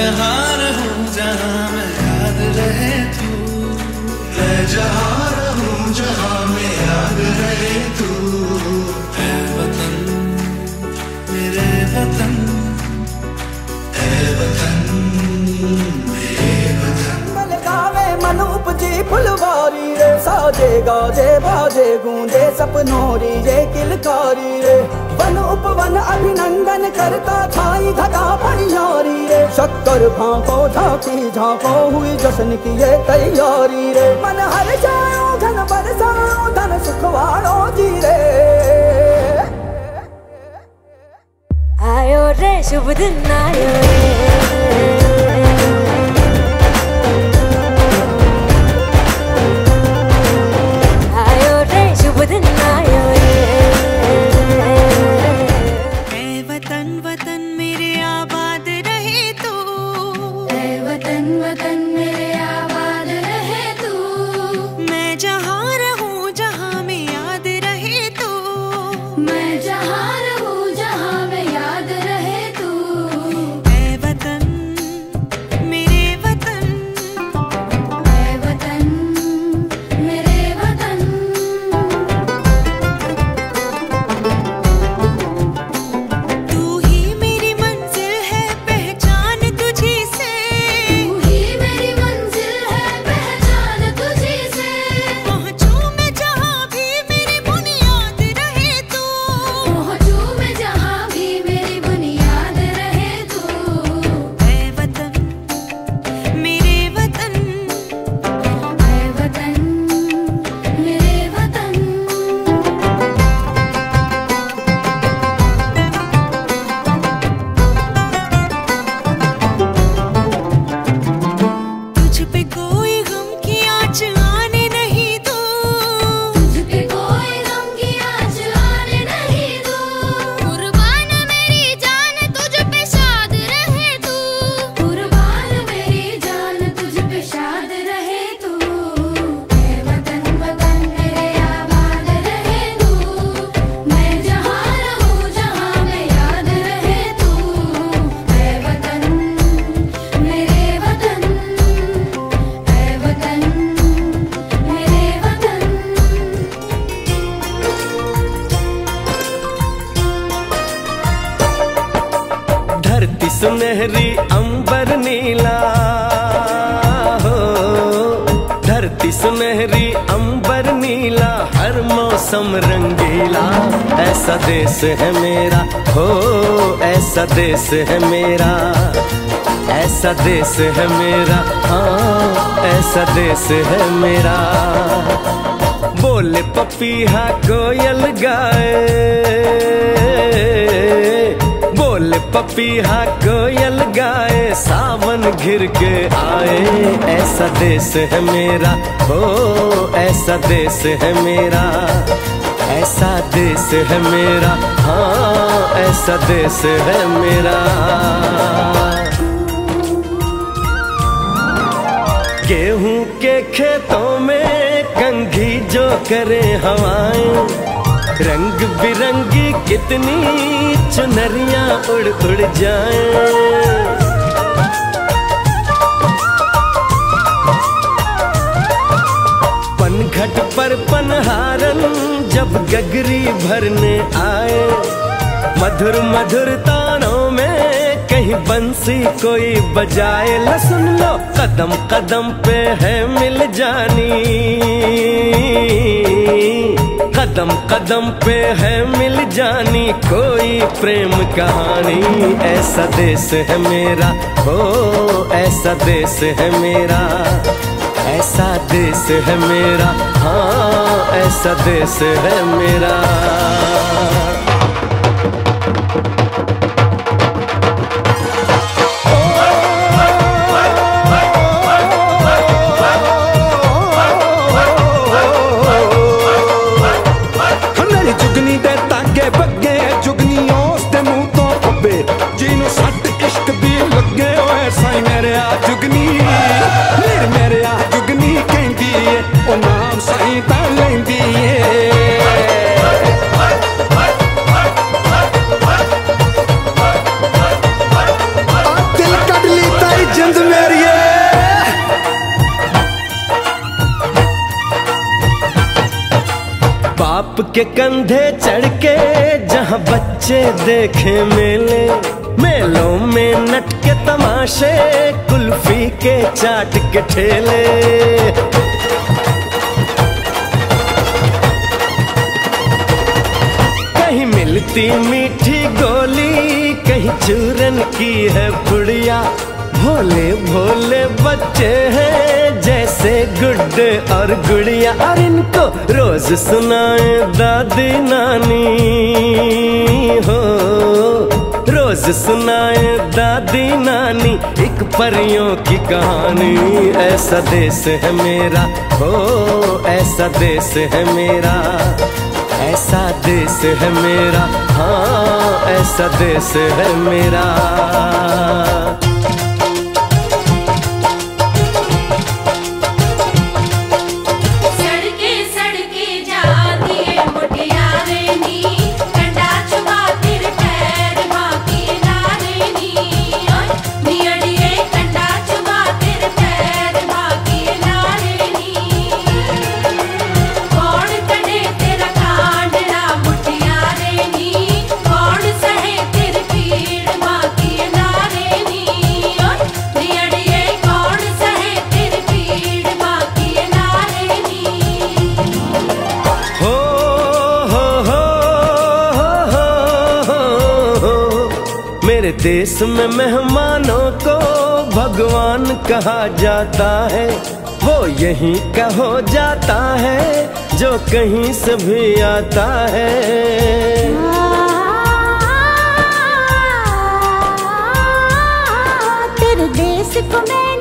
जहाँ रहूं जहाँ मैं याद रहे तू, मैं जहाँ रहूं जहाँ मैं याद रहे तू। ऐ वतन मेरे वतन, ऐ वतन मेरे वतन। मन गावे मन उपजी फुलवारी रे, साजे गाजे बाजे गूंजे सपनोरी रे किलकारी रे। वन उपवन अभिनंदन करता छाई घटा फनियारी रे। शक्कर भांको झांकी झांको हुई जश्न की ये तैयारी रे। मन हर जाओ धन बरसाओ धन सुखवाड़ो जी रे। आयो रे शुभ दिन आयो रे, आयो रे शुभ दिन आयो रे। ऐ वतन वतन मेरे आबाद रहे तू, ऐ वतन वतन मेरे आबाद रहे तू। मैं जहाँ रहूं जहाँ में याद रहे तू, मैं जहाँ रहूं जहाँ में याद रहे तू। ऐ वतन मेरे वतन, ऐ वतन मेरे वतन। तू ही मेरी मंजिल है पहचान तुझी से, तू ही मेरी मंजिल है पहचान तुझी से। पहुँचूं मैं जहाँ भी मेरी बुनियाद रहे तू, पहुँचूं मैं जहाँ भी मेरी बुनियाद रहे तू। ऐ वतन मेरे वतन, ऐ वतन मेरे वतन। तुझ पे कोई गम की आँच आने नहीं दूँ, तुझ पे कोई गम की आँच आने नहीं दूँ। कुर्बान मेरी जान तुझ पे शाद रहे तू, कुर्बान मेरी जान तुझ पे शाद रहे तू। ऐ वतन वतन मेरे आबाद रहे तू। मैं जहाँ रहूं जहाँ मैं याद रहे तू। ऐ वतन मेरे वतन, ऐ वतन मेरे वतन। धरती सुनहरी अंबर नीला हो, धरती सुनहरी अंबर नीला हर मौसम रंगीला। ऐसा देश है मेरा हो, ऐसा देश है मेरा, ऐसा देश है मेरा, हाँ ऐसा देश है मेरा। बोले पपीहा कोयल गाए, बोले पपीहा कोयल गाए सावन घिर के आए। ऐसा देश है मेरा हो, ऐसा देश है मेरा, ऐसा देश है मेरा, हाँ ऐसा देश है मेरा। गेहूं के खेतों में कंघी जो करे हवाएं, रंग बिरंगी कितनी चुनरियां उड़ उड़ जाएं। पनघट पर पनहारन जब गगरी भरने आए, मधुर मधुर तानों में कहीं बंसी कोई बजाए। ल सुन लो कदम कदम पे है मिल जानी, कदम कदम पे है मिल जानी कोई प्रेम कहानी। ऐसा देश है मेरा हो, ऐसा देश है मेरा, ऐसा देश है मेरा, हाँ ऐसा देश है मेरा। जुगनी दे तागे बगे जुगनी उस दे मुंह तो पब्बे, जिन्हों सट इश्क दी लगे होए साई मेरे आ जुगनी, मेरे आ जुगनी कहंदी है ओ नाम साई ता लैंदी है। दिल कड ली ताई बाप के कंधे चढ़ के जहाँ बच्चे देखे मेले, मेलों में नट के तमाशे, कुल्फी के चाट के ठेले। कहीं मिलती मीठी गोली, कहीं चूरन की है पुड़िया। भोले भोले बच्चे हैं जैसे गुड्डे और गुड़िया, और इनको रोज सुनाए दादी नानी हो, रोज सुनाए दादी नानी एक परियों की कहानी। ऐसा देश है मेरा हो, ऐसा देश है मेरा, ऐसा देश है मेरा, हाँ ऐसा देश है मेरा। मेरे देश में मेहमानों को भगवान कहा जाता है, वो यहीं का हो जाता है जो कहीं से भी आता है। तेरे देश को मैं